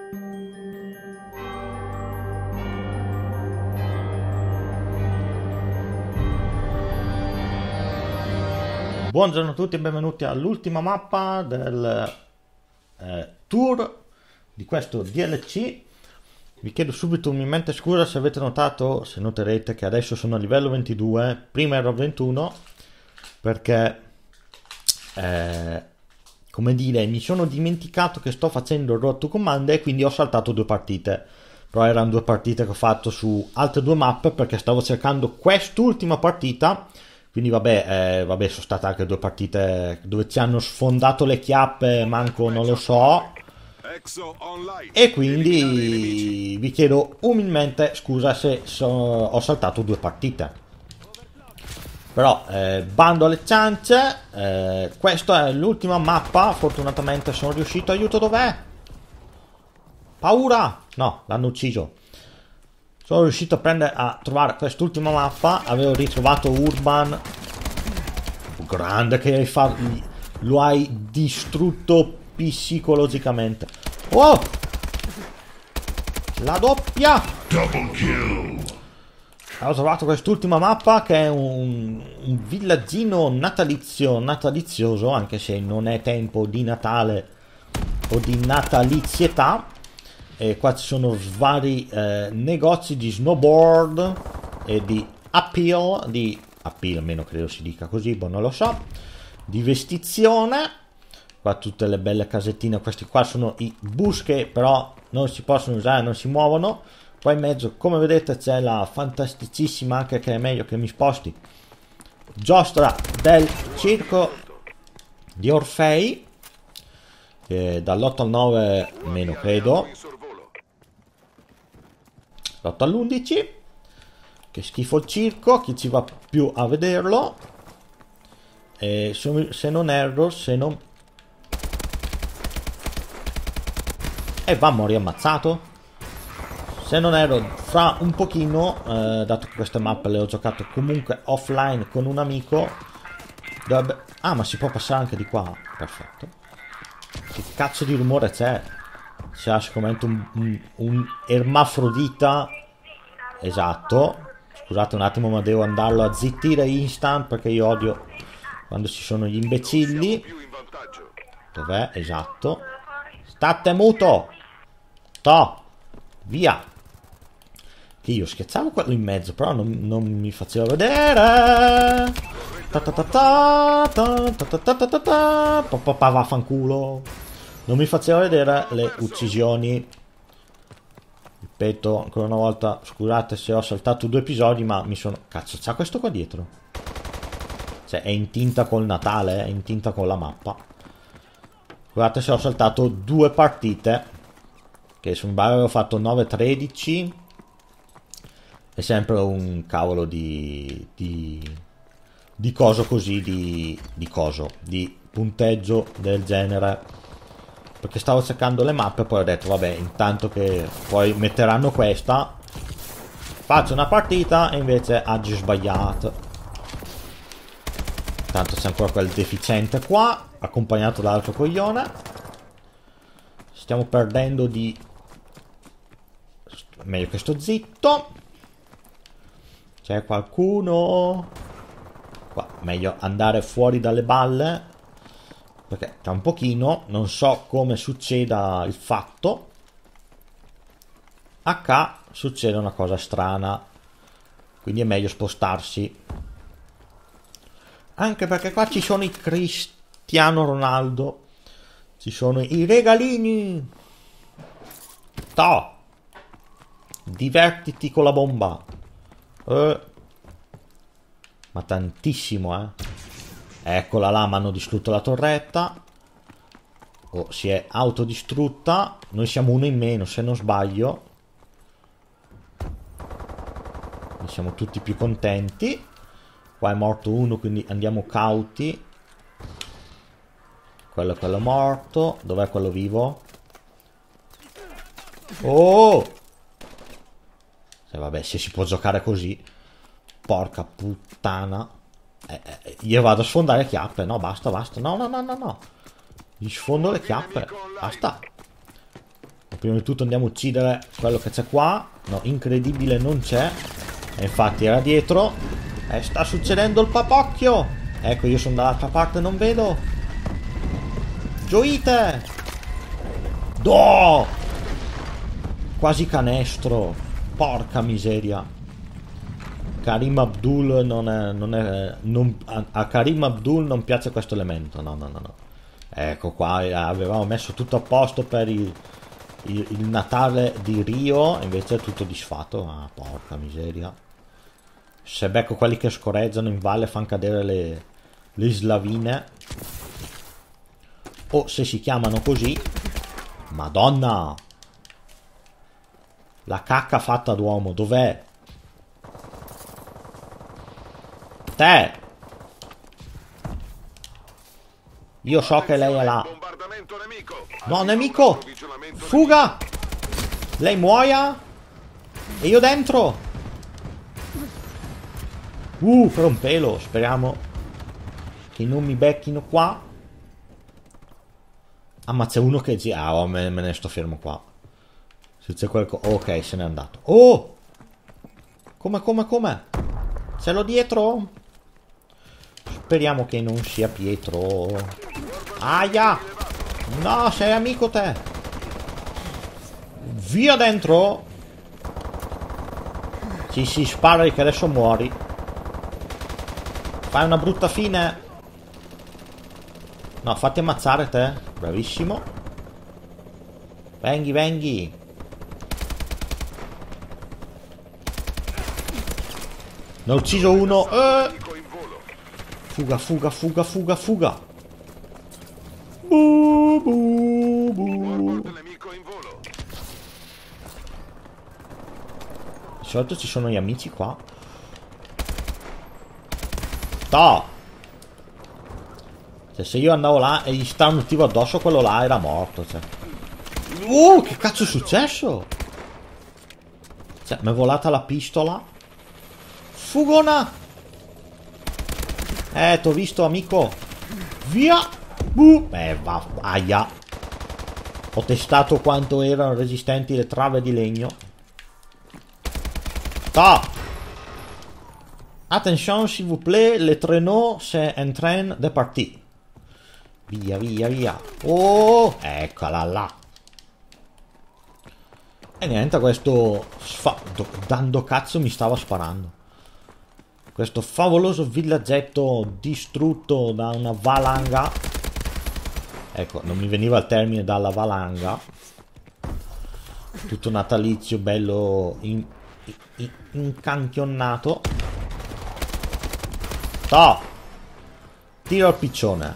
Buongiorno a tutti e benvenuti all'ultima mappa del tour di questo DLC. Vi chiedo subito umilmente scusa se avete notato, se noterete che adesso sono a livello 22, prima ero a 21, perché come dire, mi sono dimenticato che sto facendo il Road to Command e quindi ho saltato 2 partite. Però erano 2 partite che ho fatto su altre 2 mappe perché stavo cercando quest'ultima partita. Quindi vabbè, sono state anche 2 partite dove ci hanno sfondato le chiappe, manco non lo so. E quindi vi chiedo umilmente scusa se ho saltato 2 partite. Però bando alle ciance, questa è l'ultima mappa. Fortunatamente sono riuscito. Aiuto, dov'è? Paura! No, l'hanno ucciso. Sono riuscito a trovare quest'ultima mappa. Avevo ritrovato Urban. Grande che hai fatto. Lo hai distrutto psicologicamente. Wow! La doppia! Double kill! Ho trovato quest'ultima mappa che è un villaggino natalizioso, anche se non è tempo di Natale o di natalizietà. E qua ci sono vari negozi di snowboard e di appeal, almeno credo si dica così, boh, non lo so, di vestizione. Qua tutte le belle casettine. Questi qua sono i bus che però non si possono usare, non si muovono. Qua in mezzo, come vedete, c'è la fantasticissima, anche che è meglio che mi sposti, giostra del circo di Orfei, dall'8 al 9 meno credo, l'8 all'11. Che schifo il circo, chi ci va più a vederlo. E se non erro, e va a morire ammazzato. Se non erro, fra un pochino, dato che queste mappe le ho giocate comunque offline con un amico, dovrebbe... Ah, ma si può passare anche di qua. Perfetto. Che cazzo di rumore c'è? C'è sicuramente un ermafrodita. Esatto. Scusate un attimo, ma devo andarlo a zittire instant perché io odio quando ci sono gli imbecilli. Dov'è? Esatto. State muto! To! Via! Che io scherzavo quello in mezzo, però non mi faceva vedere. Vaffanculo. Non mi faceva vedere le uccisioni. Ripeto ancora una volta, scusate se ho saltato 2 episodi, ma mi sono... Cazzo, c'ha questo qua dietro? Cioè, è in tinta col Natale, è in tinta con la mappa. Scusate se ho saltato 2 partite, che su un bar avevo fatto 9-13. È sempre un cavolo di coso così, di punteggio del genere. Perché stavo cercando le mappe e poi ho detto vabbè, intanto che poi metteranno questa, faccio una partita e invece oggi ho sbagliato. Tanto c'è ancora quel deficiente qua, accompagnato dall'altro coglione. Stiamo perdendo di... Meglio che sto zitto. C'è qualcuno? Qua, meglio andare fuori dalle balle, perché tra un pochino non so come succeda il fatto. H succede una cosa strana, quindi è meglio spostarsi. Anche perché qua ci sono i Cristiano Ronaldo, ci sono i regalini. To! Divertiti con la bomba. Ma tantissimo, Eccola là, mi hanno distrutto la torretta. Oh, si è autodistrutta. Noi siamo uno in meno, se non sbaglio. Quindi siamo tutti più contenti. Qua è morto uno, quindi andiamo cauti. Quello è quello morto. Dov'è quello vivo? Oh! Vabbè, se si può giocare così. Porca puttana. Io vado a sfondare le chiappe. No, basta. No. Gli sfondo le chiappe. Basta. Prima di tutto andiamo a uccidere quello che c'è qua. No, incredibile, non c'è. E infatti era dietro. E sta succedendo il papocchio. Ecco, io sono dall'altra parte, non vedo. Gioite! No! Quasi canestro. Porca miseria. Karim Abdul a Karim Abdul non piace questo elemento. No. Ecco qua, avevamo messo tutto a posto per il Natale di Rio, invece è tutto disfatto. Ah, porca miseria. Se becco quelli che scorreggiano in valle fanno cadere le slavine, o se si chiamano così. Madonna, la cacca fatta d'uomo, dov'è? Te! Io so che lei è là. No, nemico! Fuga! Lei muoia! E io dentro! Per un pelo, speriamo che non mi becchino qua. Ah, ma c'è uno che gira. Ah, me ne sto fermo qua. Se c'è qualcosa. Ok, se n'è andato. Oh! Come? Ce l'ho dietro? Speriamo che non sia Pietro. Aia! No, sei amico te! Via dentro! Sì, spara che adesso muori. Fai una brutta fine. No, fatti ammazzare te. Bravissimo. Venghi. Ne ho ucciso uno. Fuga. Bu. Di solito ci sono gli amici qua. No! Cioè, se io andavo là e gli starnutivo addosso, quello là era morto, cioè. Che cazzo è successo? Cioè, mi è volata la pistola. Fugona! T'ho visto, amico. Via! Aia. Ho testato quanto erano resistenti le trave di legno. Attention, s'il vous plaît, le traîneau c'est en train de partir. Via. Oh, eccola là. E niente, questo dando cazzo mi stava sparando. Questo favoloso villaggetto distrutto da una valanga. Ecco, non mi veniva il termine dalla valanga. Tutto natalizio, bello incanchionnato. Tiro al piccione.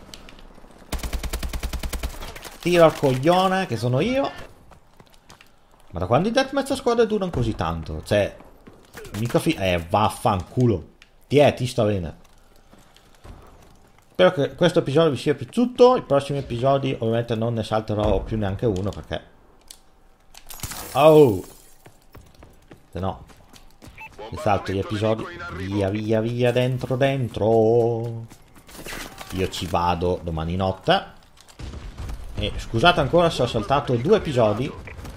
Tiro al coglione, che sono io. Ma da quando i deathmatch a squadre durano così tanto? Cioè, mica vaffanculo. Ti sta bene. Spero che questo episodio vi sia piaciuto. I prossimi episodi ovviamente non ne salterò più neanche uno, perché se no mi salto gli episodi. Via dentro. Io ci vado domani notte. E scusate ancora se ho saltato 2 episodi.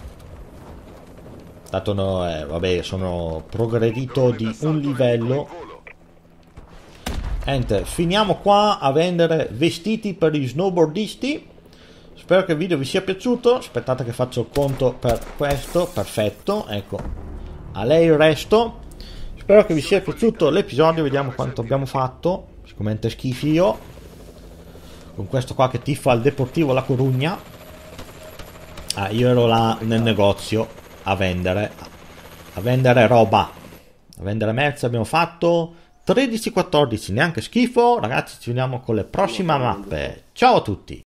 Dato vabbè, sono progredito di un livello. Niente, finiamo qua a vendere vestiti per gli snowboardisti. Spero che il video vi sia piaciuto. Aspettate che faccio il conto per questo. Perfetto, ecco, a lei il resto. Spero che vi sia piaciuto l'episodio. Vediamo quanto abbiamo fatto. Siccome schifi io con questo qua che tifa al Deportivo La Corugna. Io ero là nel negozio a vendere roba, a vendere merce. Abbiamo fatto 13-14, neanche schifo. Ragazzi, ci vediamo con le prossime mappe. Ciao a tutti.